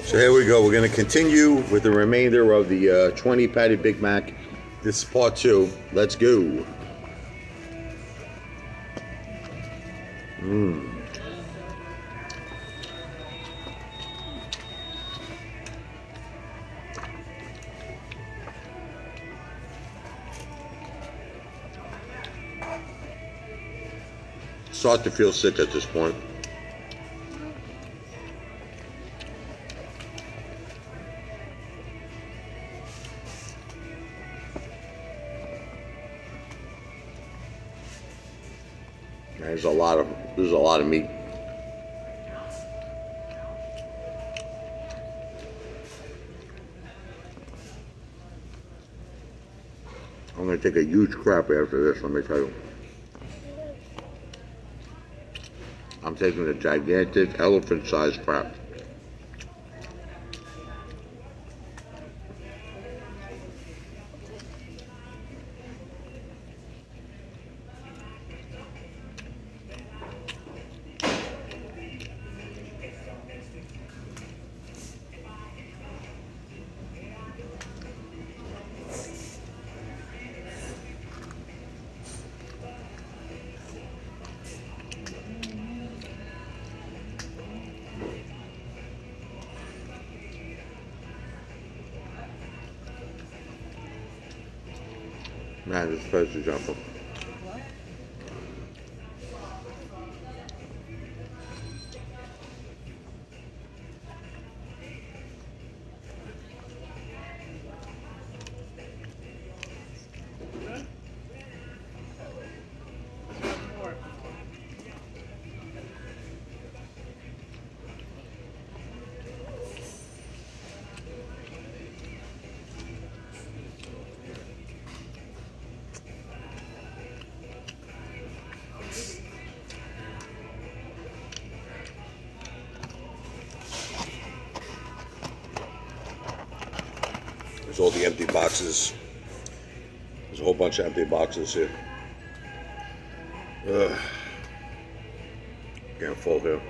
So here we go. We're going to continue with the remainder of the 20 patty Big Mac. This is part 2. Let's go. Start to feel sick at this point. There's a lot of meat. I'm gonna take a huge crap after this, let me tell you. I'm taking a gigantic elephant-sized crap. Man, it's supposed to jump up. There's all the empty boxes. There's a whole bunch of empty boxes here. Getting full here.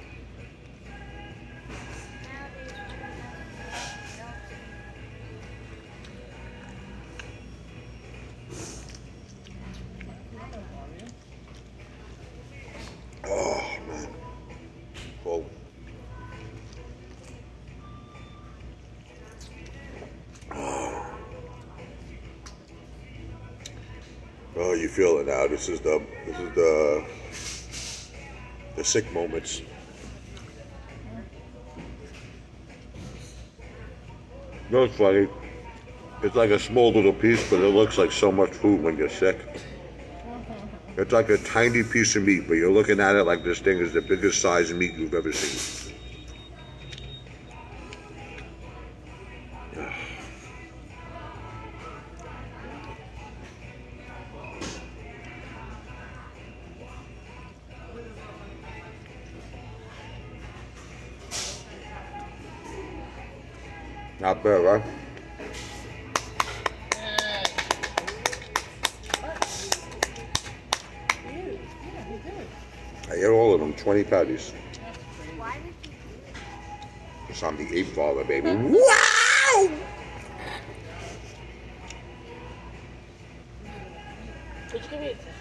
Oh man, full. Oh, you feel it now. This is the sick moments. You know what's funny? It's like a small little piece, but it looks like so much food when you're sick. It's like a tiny piece of meat, but you're looking at it like this thing is the biggest size of meat you've ever seen. Not bad, right? I ate all of them, 20 patties. It's on the Apefather, baby. Wow! Would you give me a